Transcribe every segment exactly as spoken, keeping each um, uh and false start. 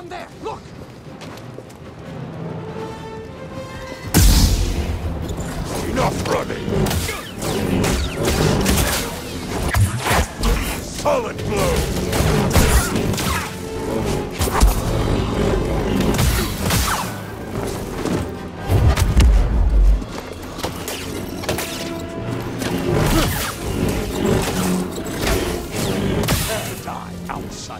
Down there! Look! Enough running! Solid blow! Die outside.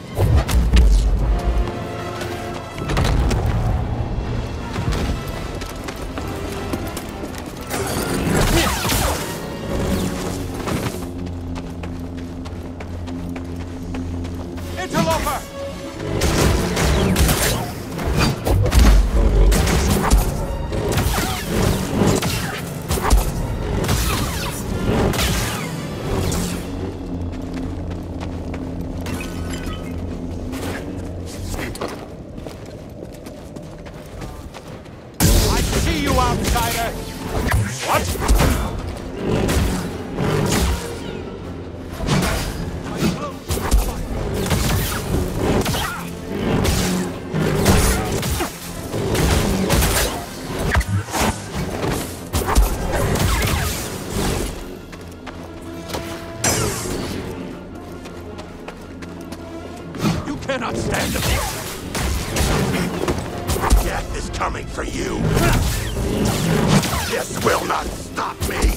Interloper! I see you, outsider! What? Cannot stand the death is coming for you. This will not stop me.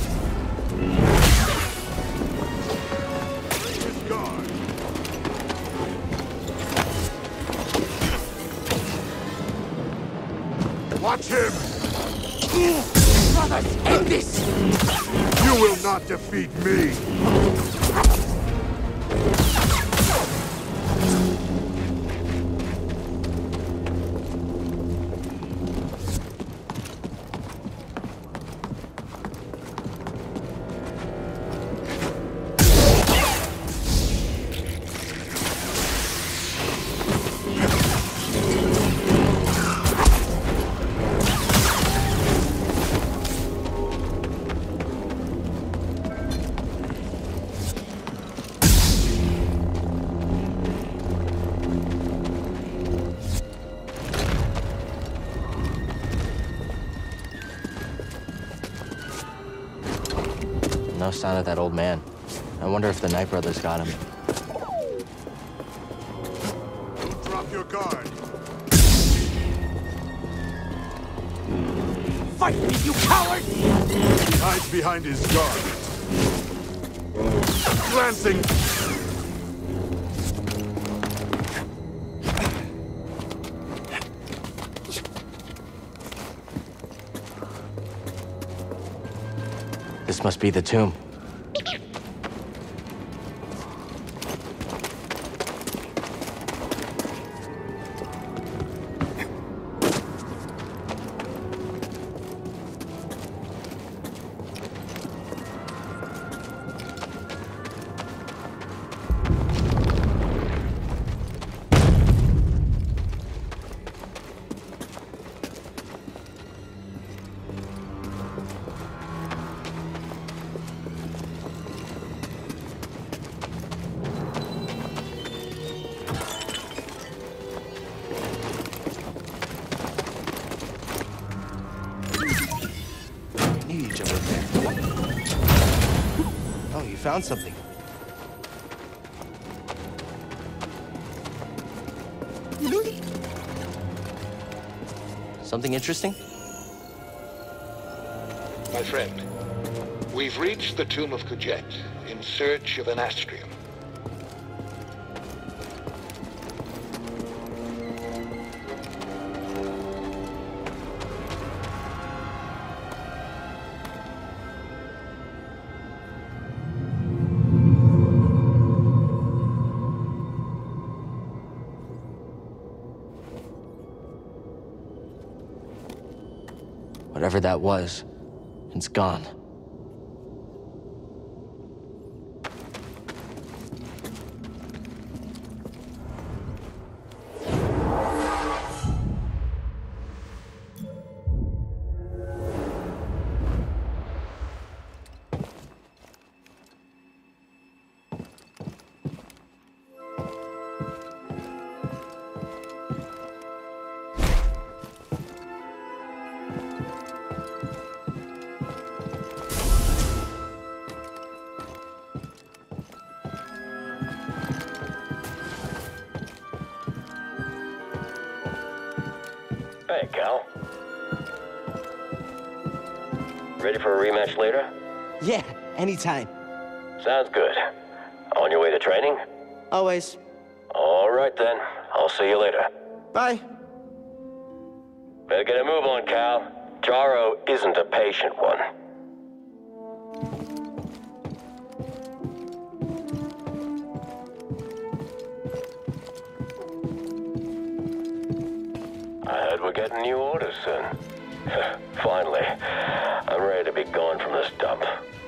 Watch him. Brothers, end this! You will not defeat me. No sign of that old man. I wonder if the Knight brothers got him. Drop your guard. Fight me, you coward! He hides behind his guard. Glancing. This must be the tomb. Oh, you found something. Something interesting? My friend, we've reached the tomb of Kujet in search of an astrium. Whatever that was, it's gone. Hey, Cal. Ready for a rematch later? Yeah, anytime. Sounds good. On your way to training? Always. All right then. I'll see you later. Bye. Better get a move on, Cal. Jaro isn't a patient one. I heard we're getting new orders soon. Finally, I'm ready to be gone from this dump.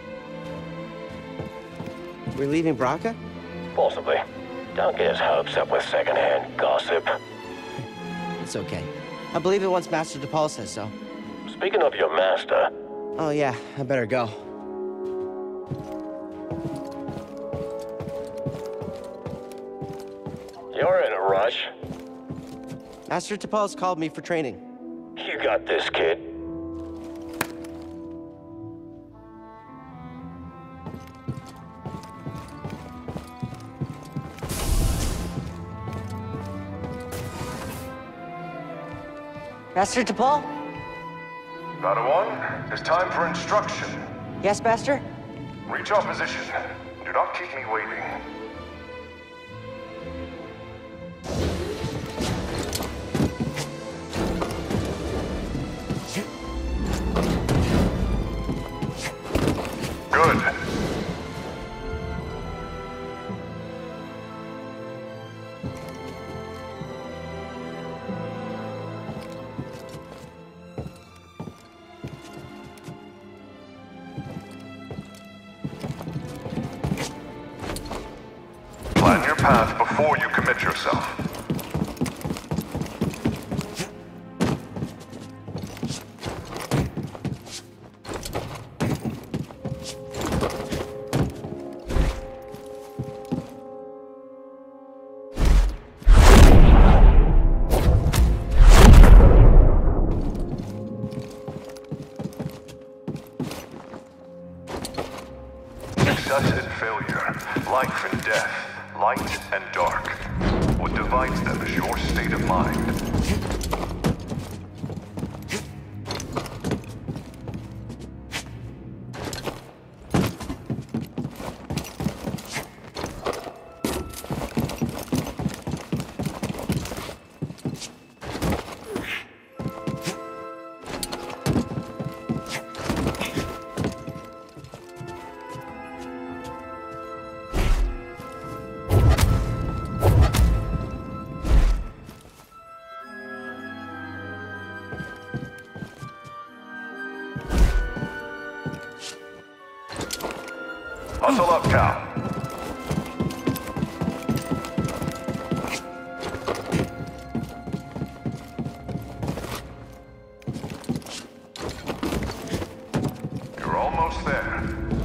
We're leaving Braca? Possibly. Don't get his hopes up with secondhand gossip. It's okay. I believe it once Master DePaul says so. Speaking of your master... Oh yeah, I better go. You're in a rush. Master DePaul's called me for training. You got this, kid. Master DePaul? Padawan, it's time for instruction. Yes, Master? Reach our position. Do not keep me waiting. Good. Plan your path before you commit yourself. Success and failure, life and death, light and dark. What divides them is your state of mind. Hustle up, Cal. You're almost there.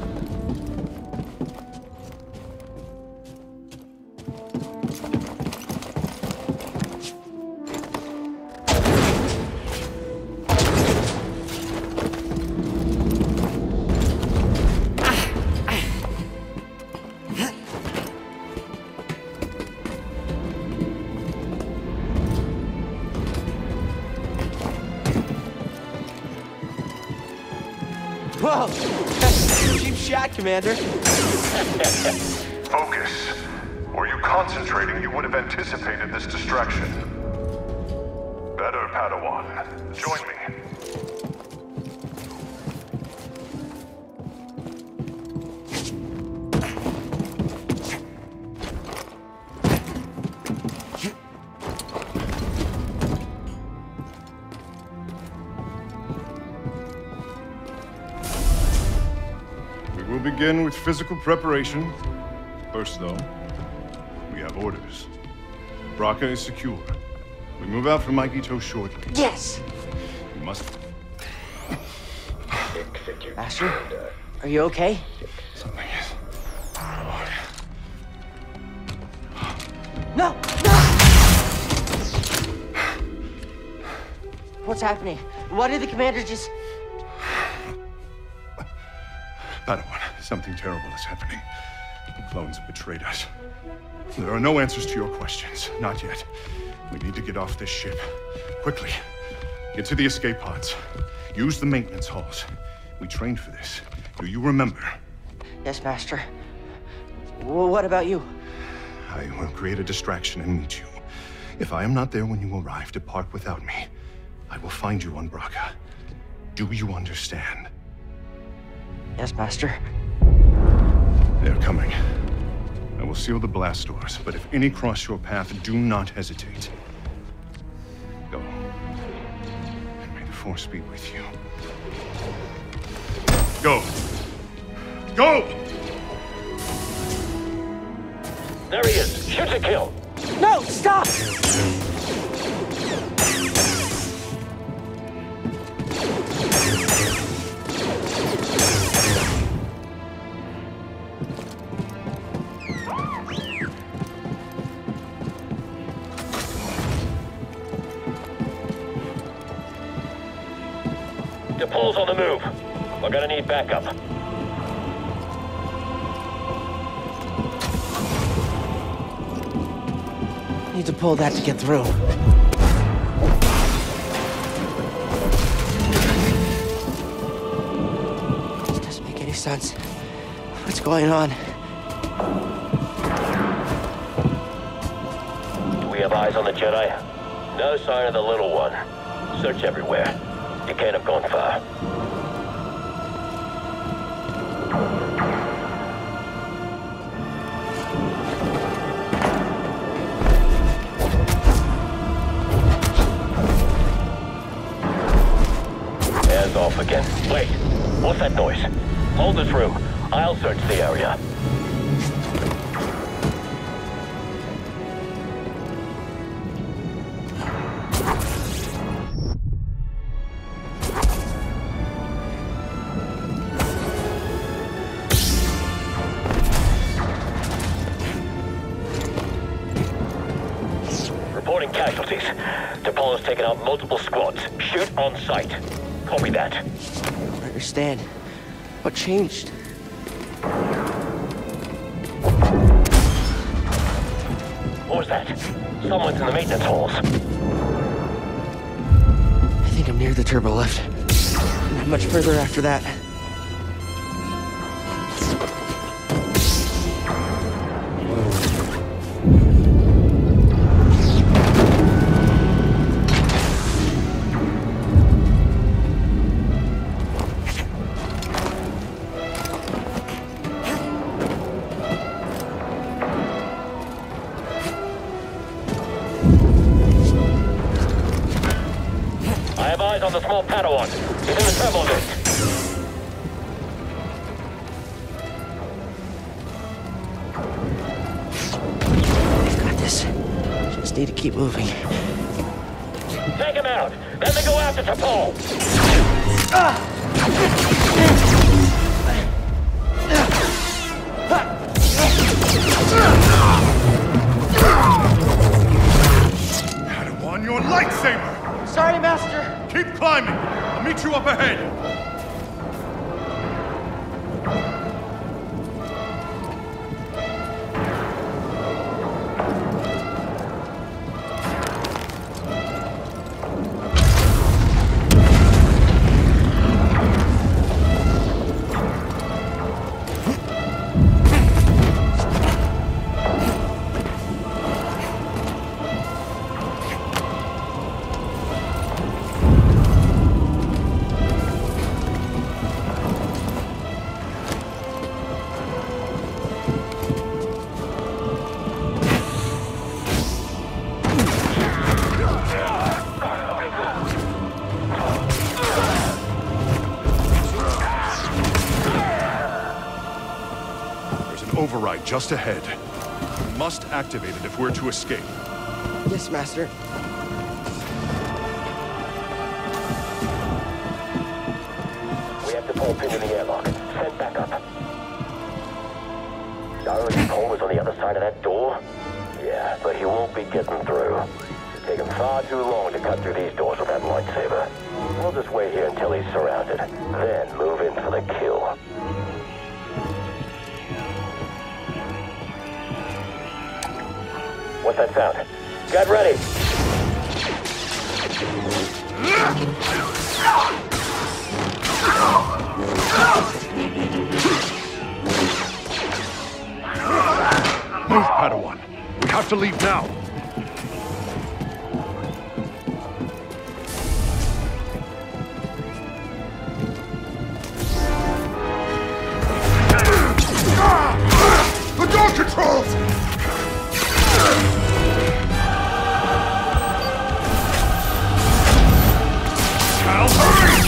Whoa! That's a cheap shot, Commander. Focus. Were you concentrating, you would have anticipated this distraction. Better, Padawan. Join me. We'll begin with physical preparation. First, though, we have orders. Braca is secure. We move out from Maikito shortly. Yes! We must... Master, are you okay? Something is... No! No! What's happening? What did the commander just... Padawan, something terrible is happening. The clones have betrayed us. There are no answers to your questions. Not yet. We need to get off this ship. Quickly. Get to the escape pods. Use the maintenance halls. We trained for this. Do you remember? Yes, Master. Well, what about you? I will create a distraction and meet you. If I am not there when you arrive, depart without me. I will find you on Braca. Do you understand? Yes, Master. They're coming. I will seal the blast doors, but if any cross your path, do not hesitate. Go. And may the Force be with you. Go! Go! There he is. Shoot to kill. No, stop! DePaul's on the move. We're gonna need backup. Need to pull that to get through. This doesn't make any sense. What's going on? Do we have eyes on the Jedi? No sign of the little one. Search everywhere. You can't have gone far. Hands off again. Wait, what's that noise? Hold this room. I'll search the area. Reporting casualties. DePaul has taken out multiple squads. Shoot on sight. Copy that. I don't understand. What changed? What was that? Someone's in the maintenance halls. I think I'm near the turbo lift. Not much further after that. I have eyes on the small Padawan. He's in the turbo lift. I've got this. Just need to keep moving. Take him out. Then they go after DePaul. Padawan, your lightsaber! Sorry, Master. Keep climbing! I'll meet you up ahead! Override just ahead. We must activate it if we're to escape. Yes, Master. We have DePaul pinned in the airlock. Send back up. Darren DePaul is on the other side of that door? Yeah, but he won't be getting through. It's taken far too long to cut through these doors with that lightsaber. We'll just wait here until he's surrounded, then move in for the kill. What's that sound? Get ready! Move, Padawan. We have to leave now. The door controls! Cal, hurry!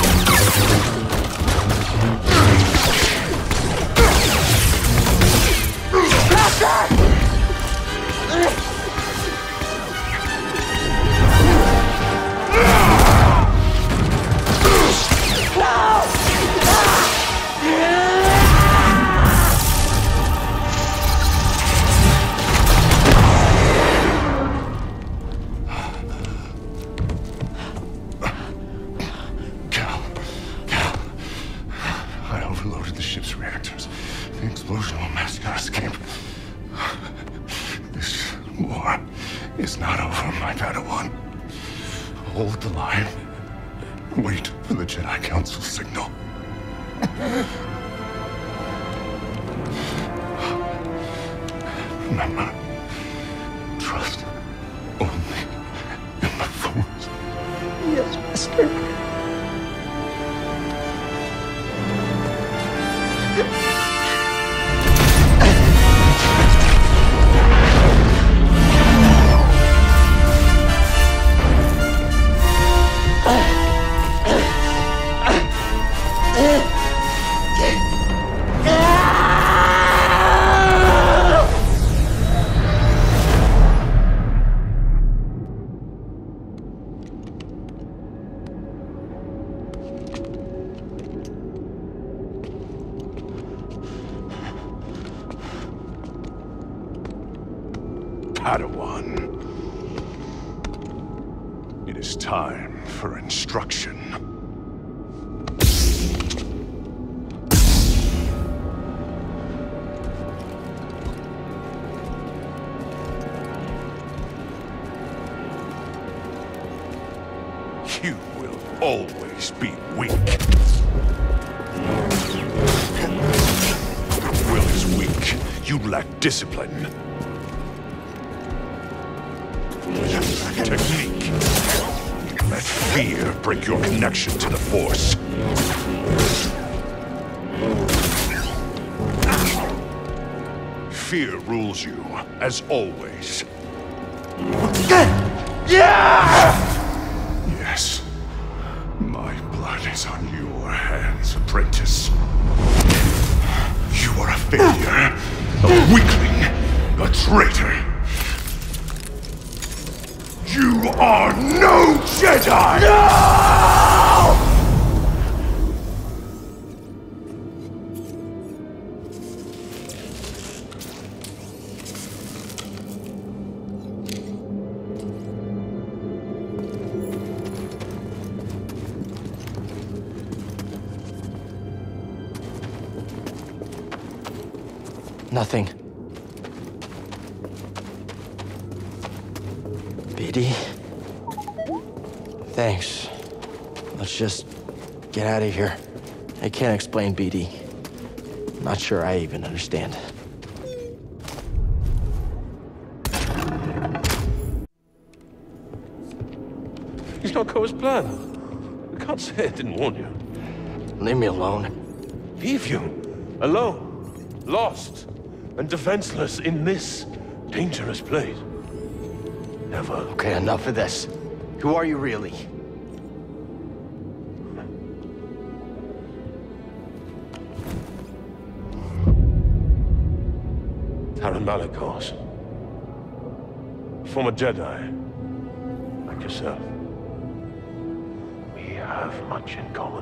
Overloaded the ship's reactors. The explosion will mask our escape. This war is not over, my Padawan. Hold the line. Wait for the Jedi Council signal. Remember, trust only in the Force. Yes, Master. Padawan. It is time for instruction. You will always be weak. Will is weak. You lack discipline. Technique. Let fear break your connection to the Force. Fear rules you, as always. Yes. My blood is on your hands, apprentice. You are a failure, a weakling, a traitor. You are no Jedi! No! Nothing. B D? Thanks. Let's just get out of here. I can't explain B D. Not sure I even understand. He's not go as planned. You can't say I didn't warn you. Leave me alone. Leave you? Alone? Lost? And defenseless in this dangerous place? Never. Okay, enough of this. Who are you really? Taron Malikos. Former Jedi. Like yourself. We have much in common.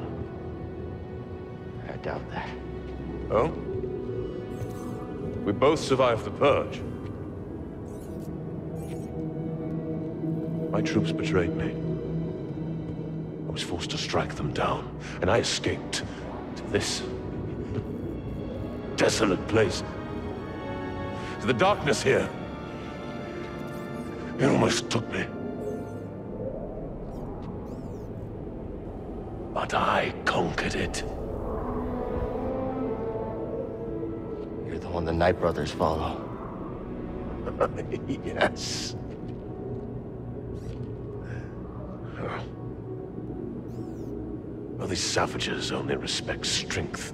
I doubt that. Oh? We both survived the Purge. My troops betrayed me. I was forced to strike them down, and I escaped to this desolate place. To the darkness here. It almost took me. But I conquered it. You're the one the Night Brothers follow. Yes. Well, these savages only respect strength.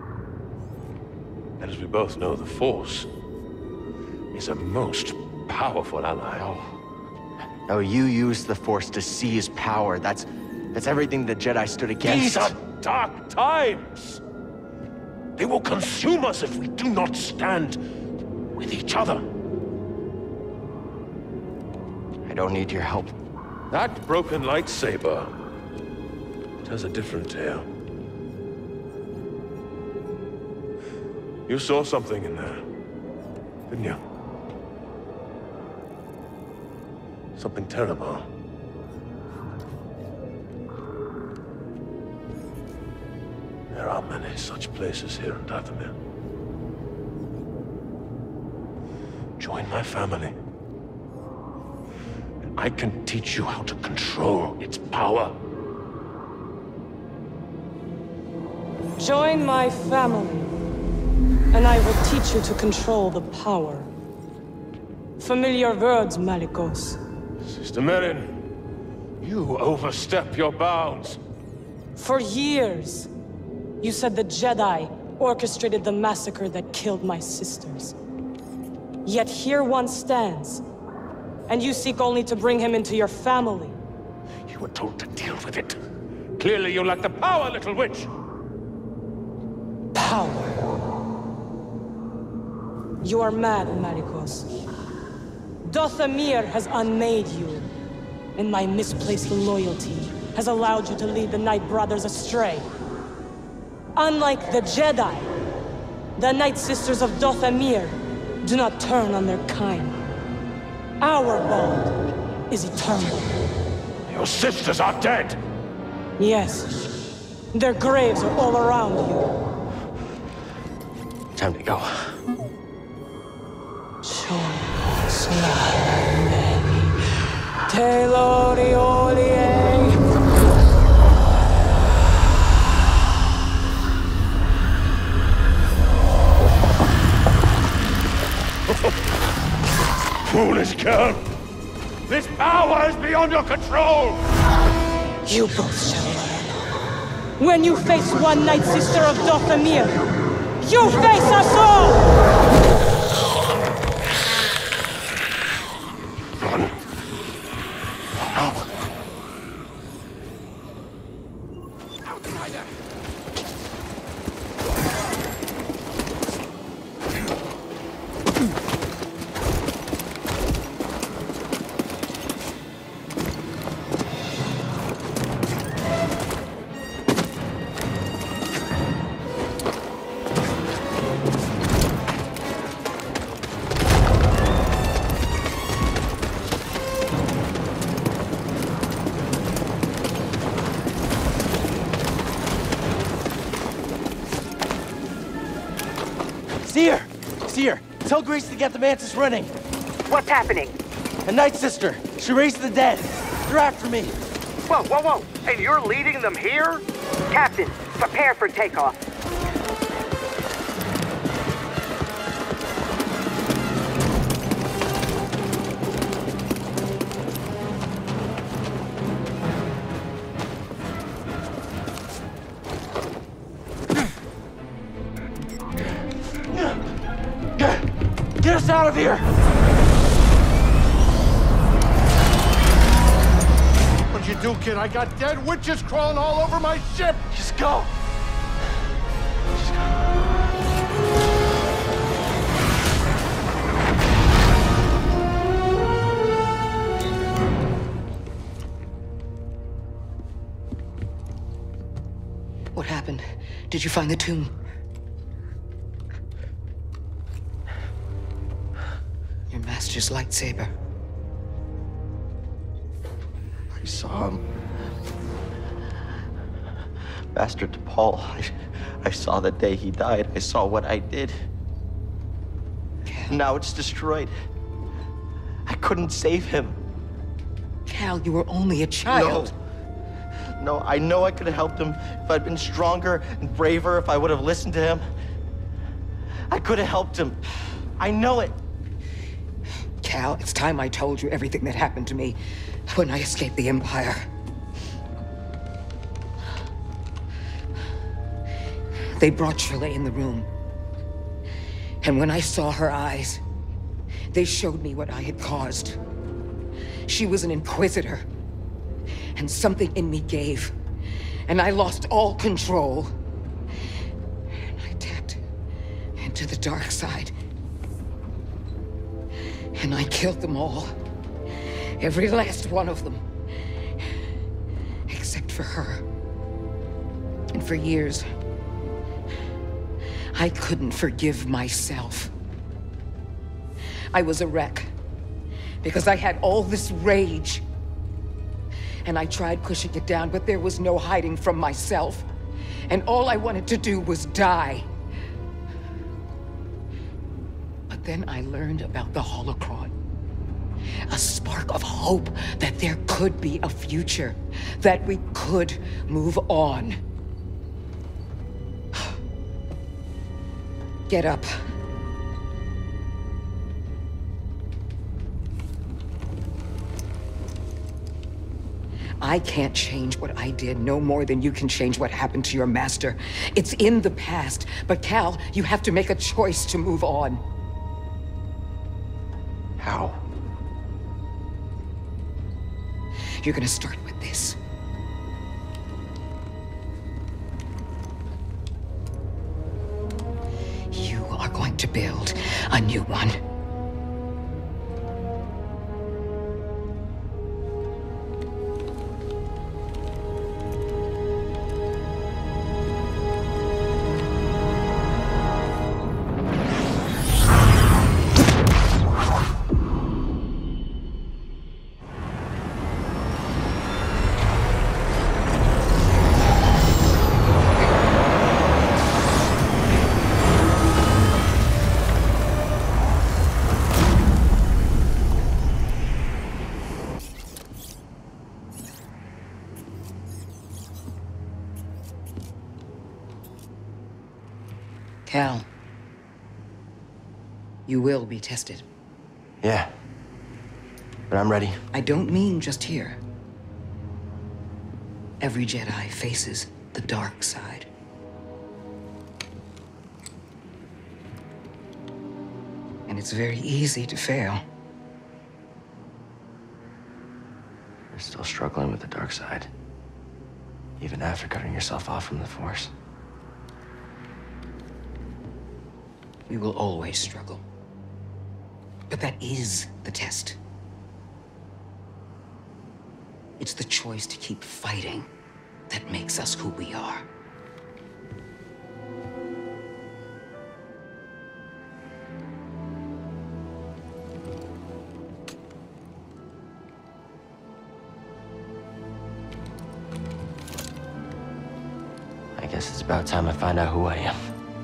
And as we both know, the Force is a most powerful ally. No. No, you used the Force to seize power. That's... that's everything the Jedi stood against. These are dark times! They will consume us if we do not stand with each other. I don't need your help. That broken lightsaber tells a different tale. You saw something in there, didn't you? Something terrible. There are many such places here in Dathomir. Join my family, and I can teach you how to control its power. Join my family, and I will teach you to control the power. Familiar words, Malicos. Sister Merrin, you overstep your bounds. For years, you said the Jedi orchestrated the massacre that killed my sisters. Yet here one stands, and you seek only to bring him into your family. You were told to deal with it. Clearly you lack the power, little witch. Power. You are mad, Malicos. Dathomir has unmade you, and my misplaced loyalty has allowed you to lead the Night Brothers astray. Unlike the Jedi, the Night Sisters of Dathomir do not turn on their kind. Our bond is eternal. Your sisters are dead! Yes. Their graves are all around you. Time to go. Foolish girl! This power is beyond your control! You both shall learn. When you face one Night Sister of Dathomir, you face us all! Run. Seer! Seer! Tell Grace to get the Mantis running! What's happening? A Night Sister! She raised the dead! They're after me! Whoa, whoa, whoa! And you're leading them here? Captain, prepare for takeoff. Get us out of here! What'd you do, kid? I got dead witches crawling all over my ship! Just go! Just go. What happened? Did you find the tomb? Your master's lightsaber. I saw him. Master DePaul. I, I saw the day he died. I saw what I did. Cal. Now it's destroyed. I couldn't save him. Cal, you were only a child. No. know, I know I could have helped him if I'd been stronger and braver, if I would have listened to him. I could have helped him. I know it. Cal, it's time I told you everything that happened to me when I escaped the Empire. They brought Shirley in the room. And when I saw her eyes, they showed me what I had caused. She was an Inquisitor. And something in me gave. And I lost all control. And I tapped into the dark side. And I killed them all. Every last one of them. Except for her. And for years, I couldn't forgive myself. I was a wreck. Because I had all this rage. And I tried pushing it down, but there was no hiding from myself. And all I wanted to do was die. But then I learned about the Holocron. A spark of hope that there could be a future. That we could move on. Get up. I can't change what I did no more than you can change what happened to your master. It's in the past. But Cal, you have to make a choice to move on. How? You're gonna start with this. You are going to build a new one. Cal, you will be tested. Yeah. But I'm ready. I don't mean just here. Every Jedi faces the dark side. And it's very easy to fail. You're still struggling with the dark side. Even after cutting yourself off from the Force. We will always struggle. But that is the test. It's the choice to keep fighting that makes us who we are. I guess it's about time I find out who I am.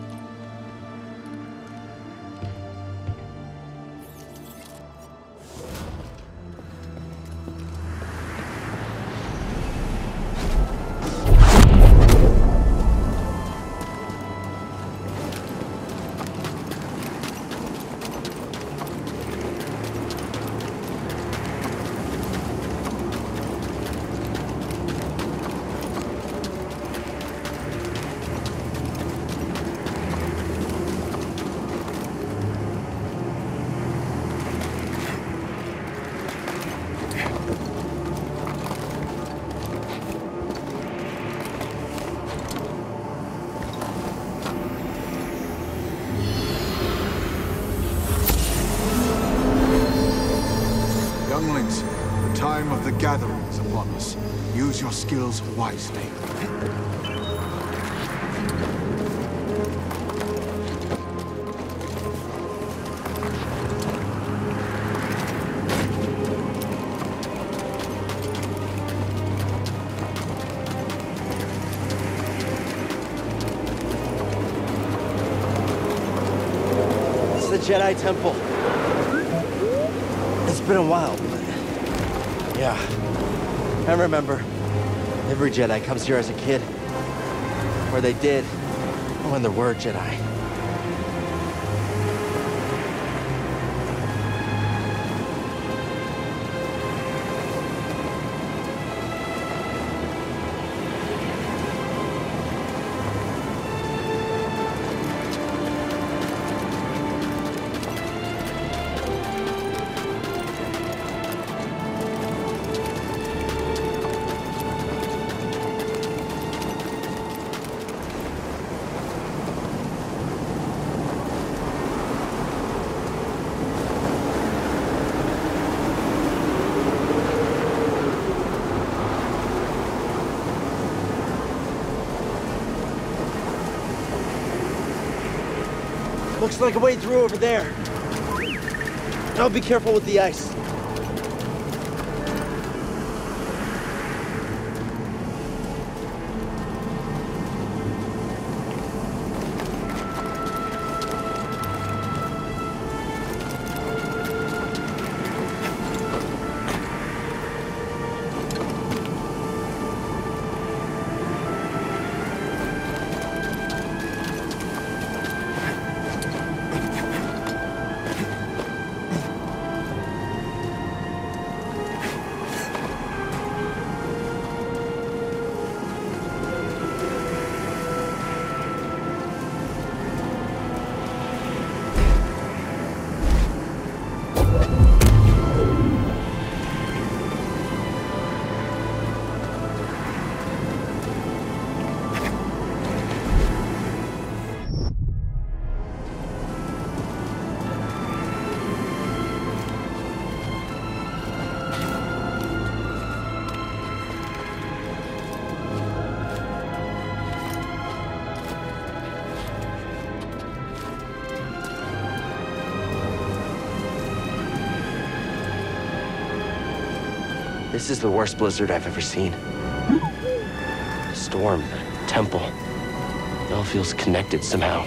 Younglings, the time of the gathering is upon us. Use your skills wisely. It's the Jedi Temple. It's been a while, but yeah, I remember. Every Jedi comes here as a kid. Or they did. When there were Jedi. Looks like a way through over there. I'll be careful with the ice. This is the worst blizzard I've ever seen. The storm, the temple, it all feels connected somehow.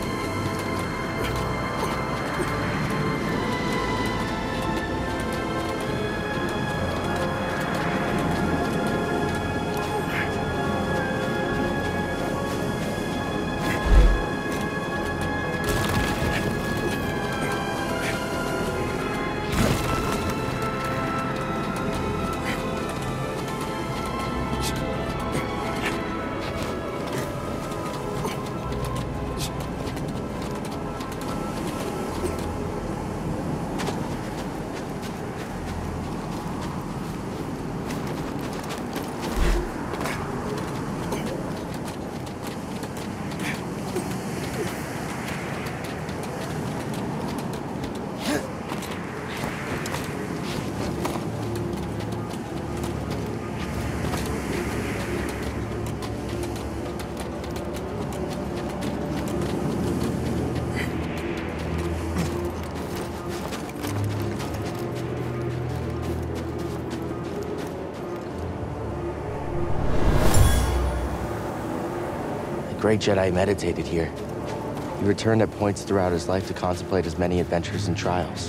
The great Jedi meditated here. He returned at points throughout his life to contemplate his many adventures and trials.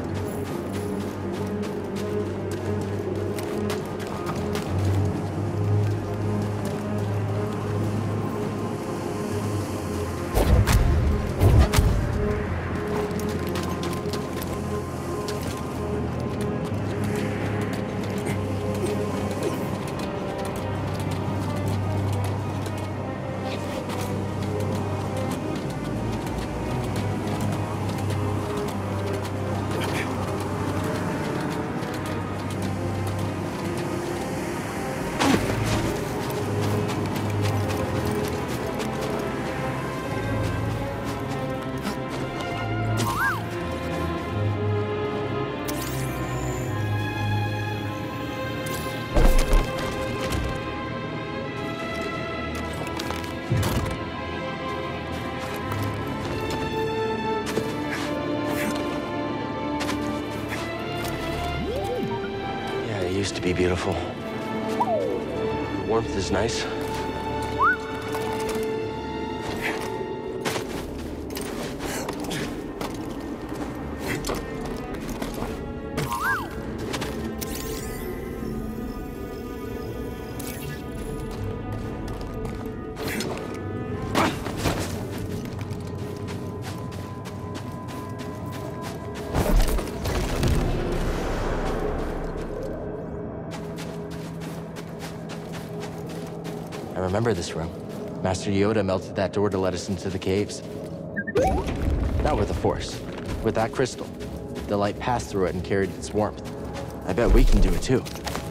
Used to be beautiful. The warmth is nice. remember this room. Master Yoda melted that door to let us into the caves. Not with the Force, with that crystal. The light passed through it and carried its warmth. I bet we can do it too.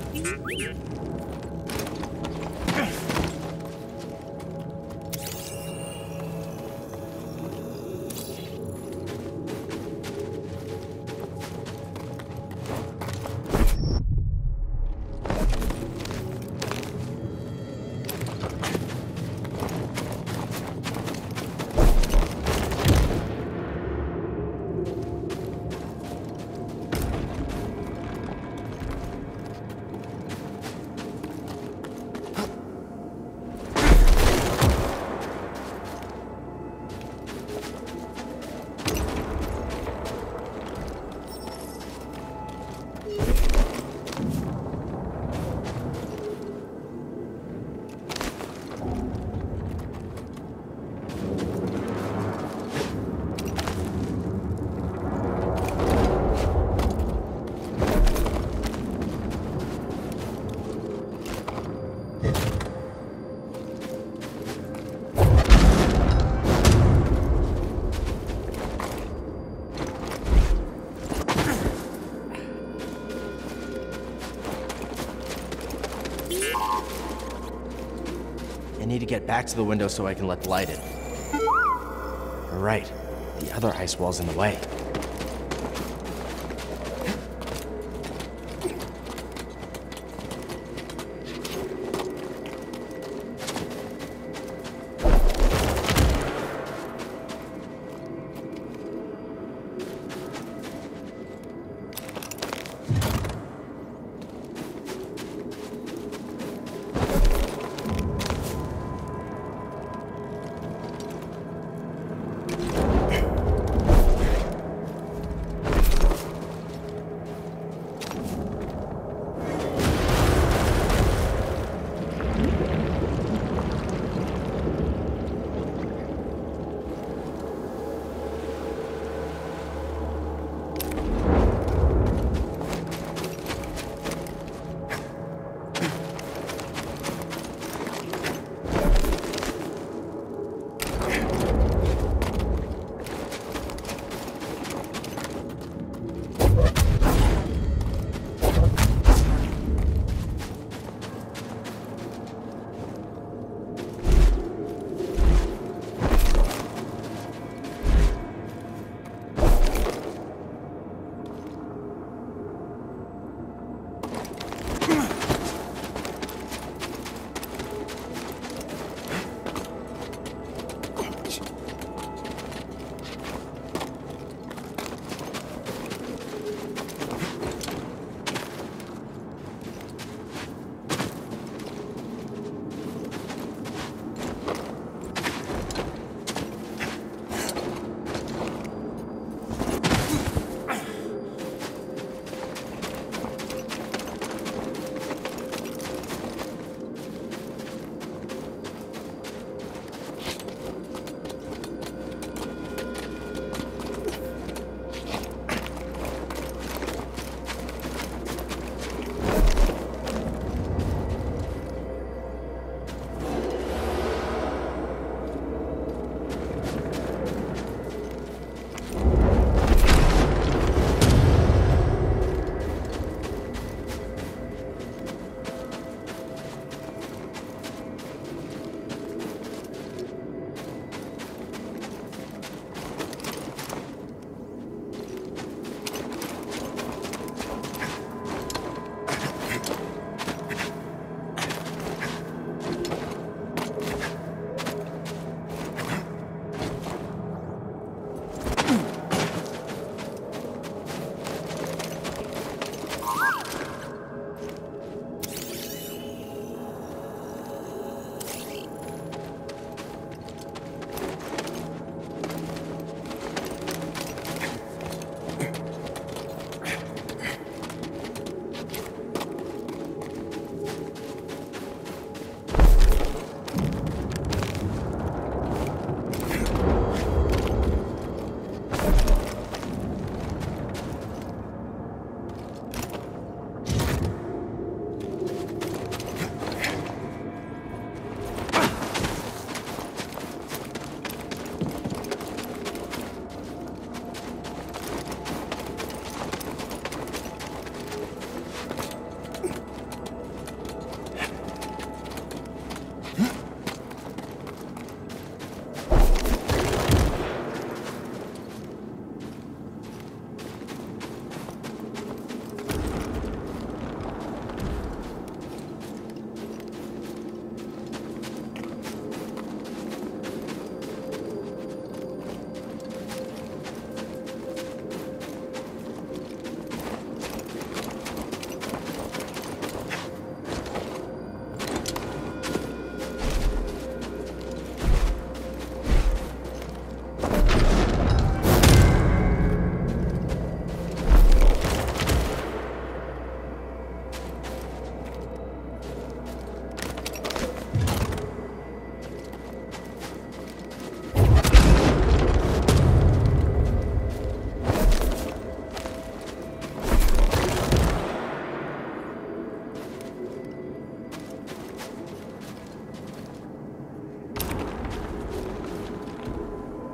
I need to get back to the window so I can let the light in. Right, the other ice wall's in the way.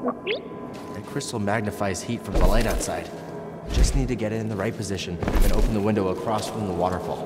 That crystal magnifies heat from the light outside. Just need to get it in the right position and open the window across from the waterfall.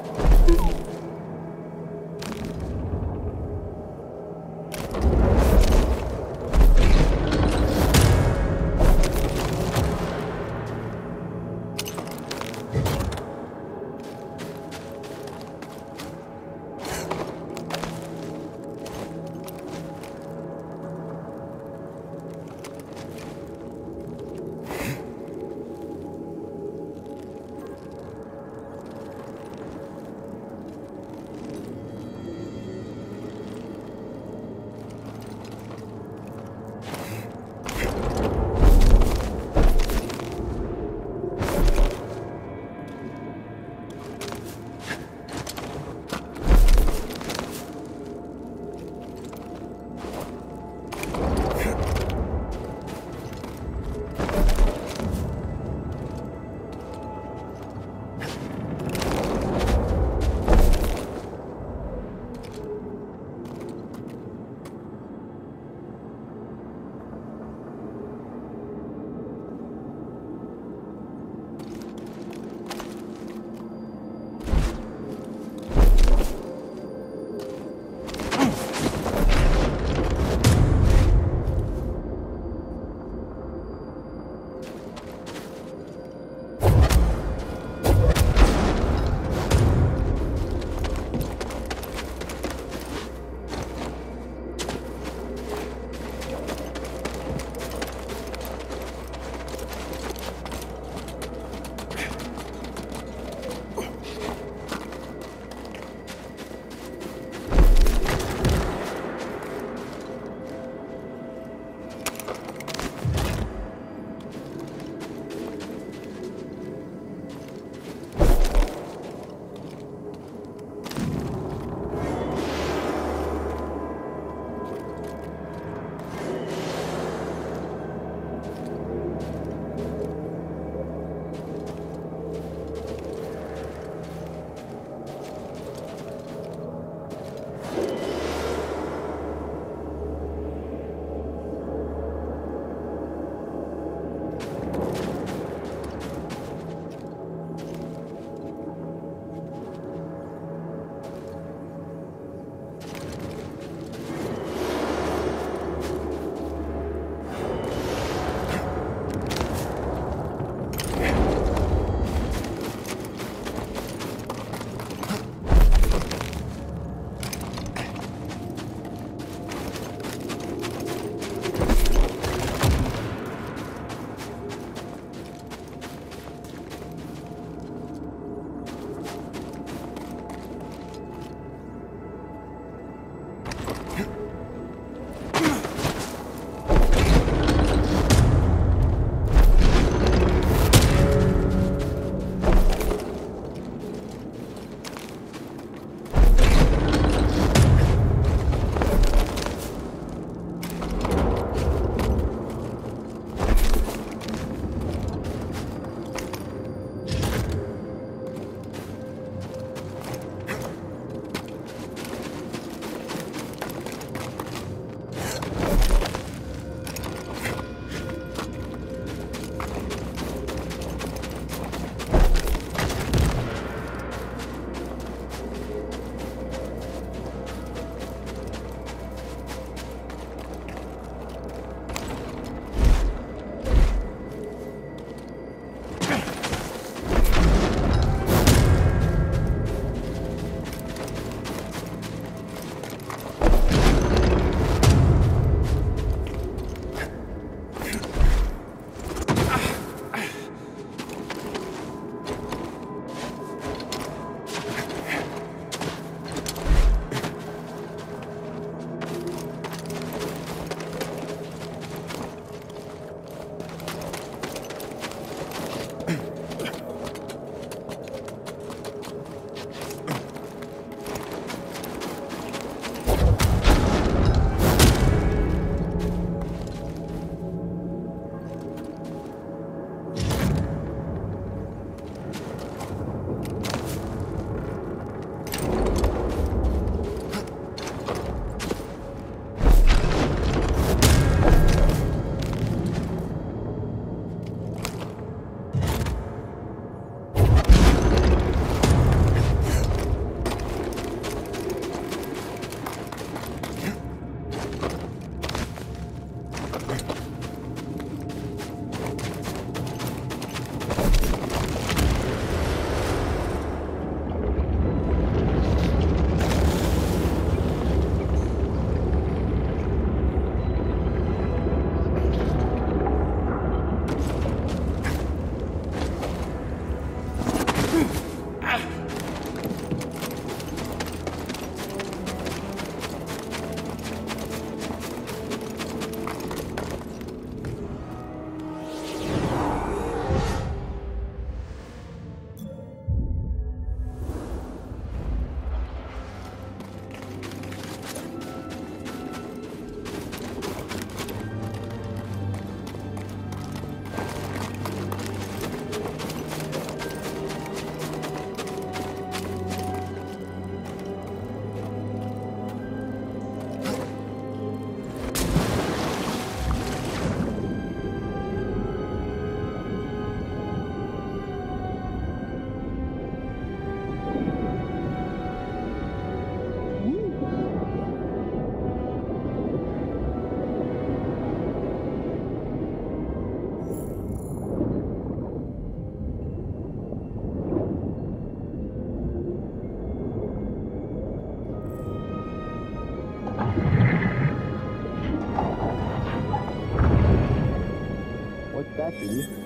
expect that, do you?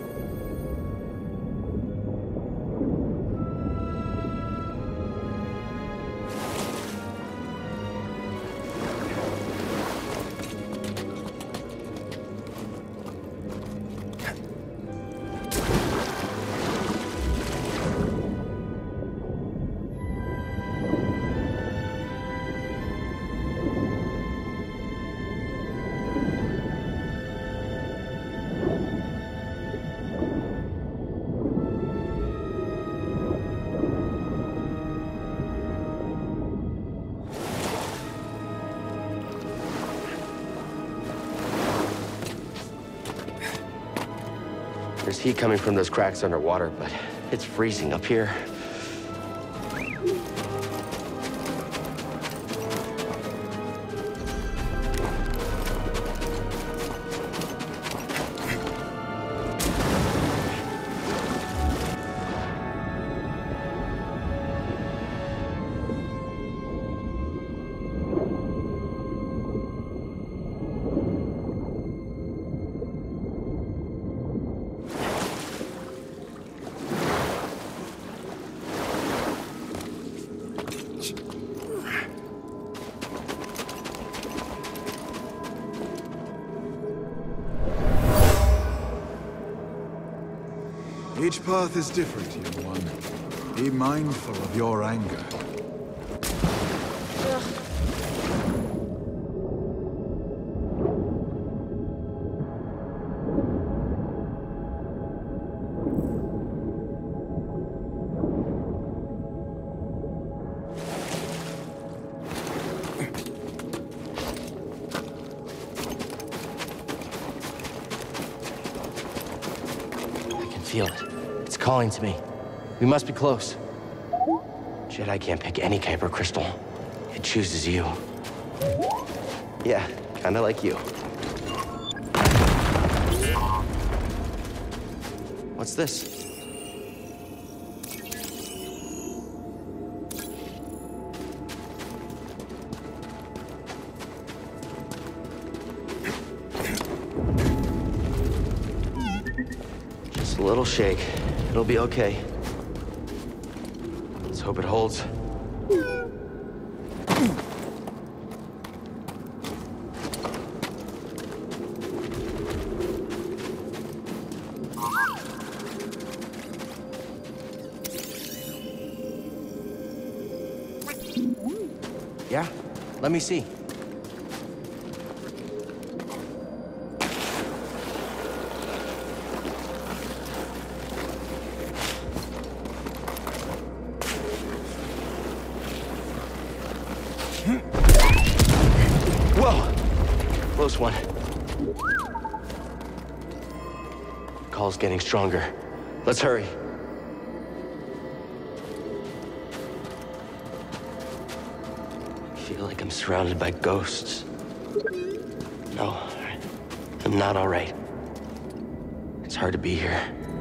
There's heat coming from those cracks underwater, but it's freezing up here. Each path is different, young one. Be mindful of your anger. Feel it. It's calling to me. We must be close. Jedi can't pick any Kyber crystal. It chooses you. Yeah, kinda like you. What's this? A little shake. It'll be okay. Let's hope it holds. Yeah? Let me see. Whoa! Close one. Call's getting stronger. Let's hurry. I feel like I'm surrounded by ghosts. No, I'm not all right. It's hard to be here.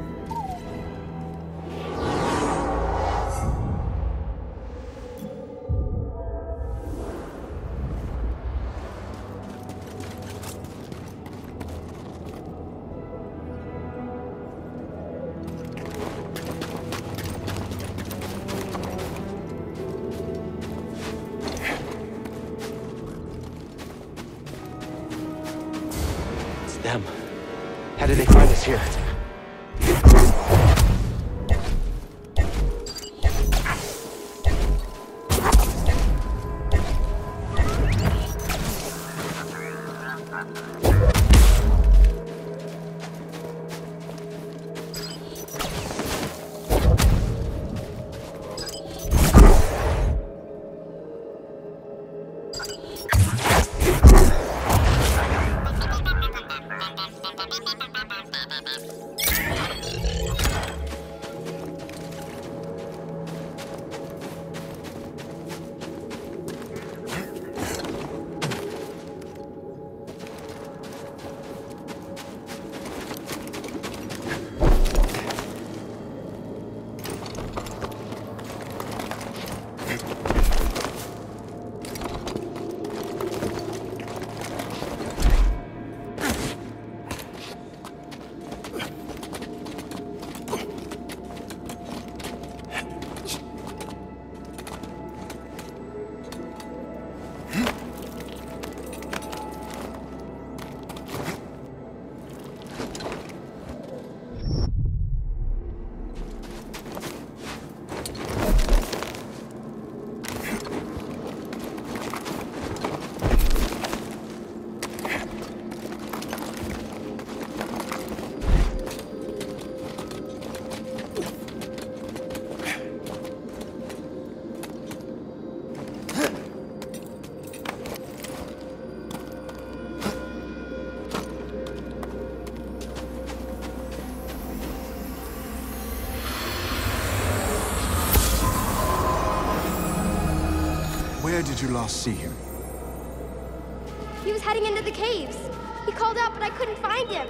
Them. How did they find us here? did you last see him? He was heading into the caves. He called out, but I couldn't find him.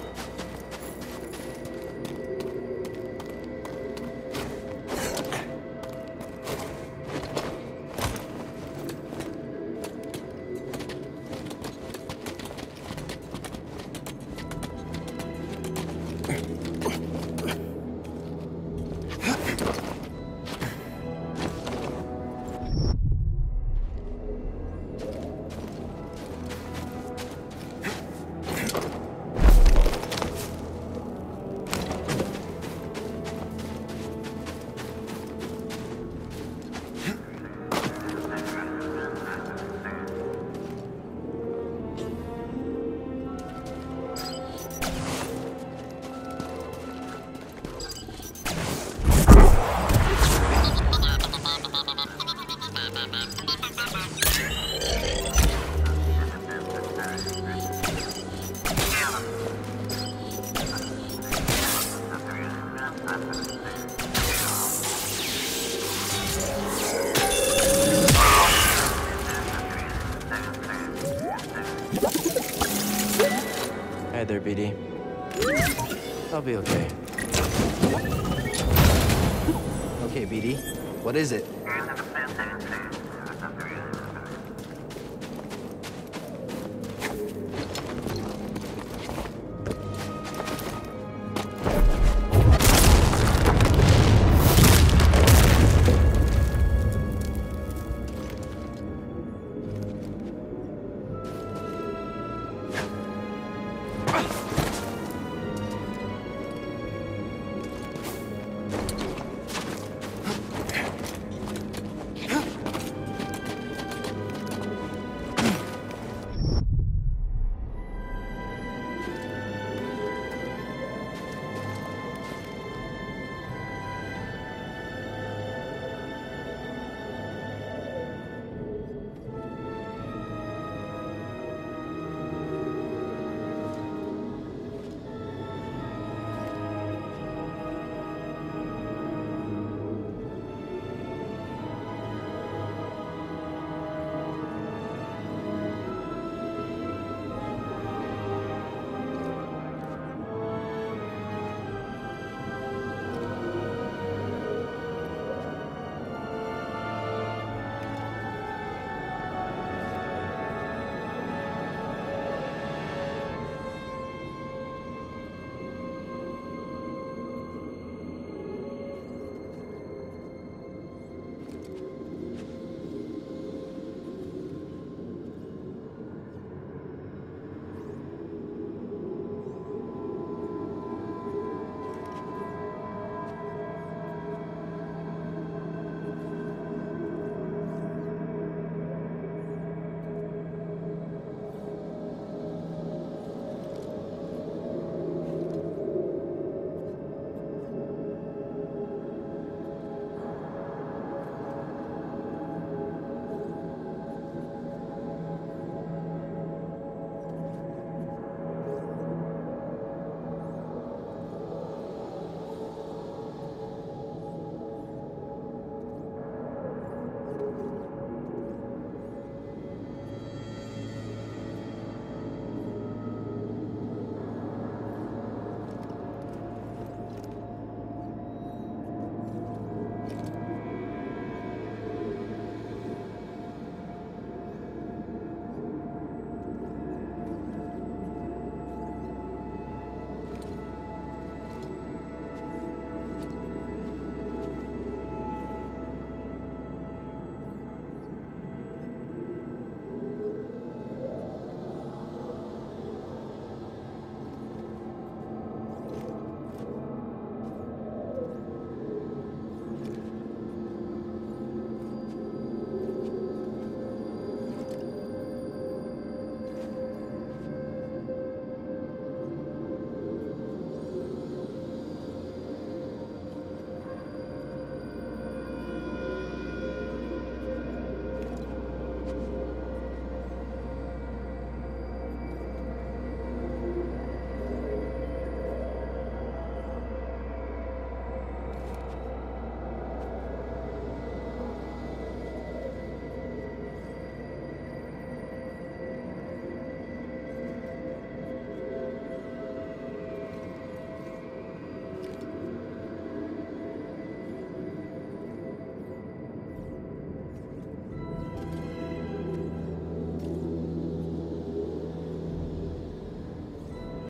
Hi there, B D. I'll be okay. Okay, B D. What is it?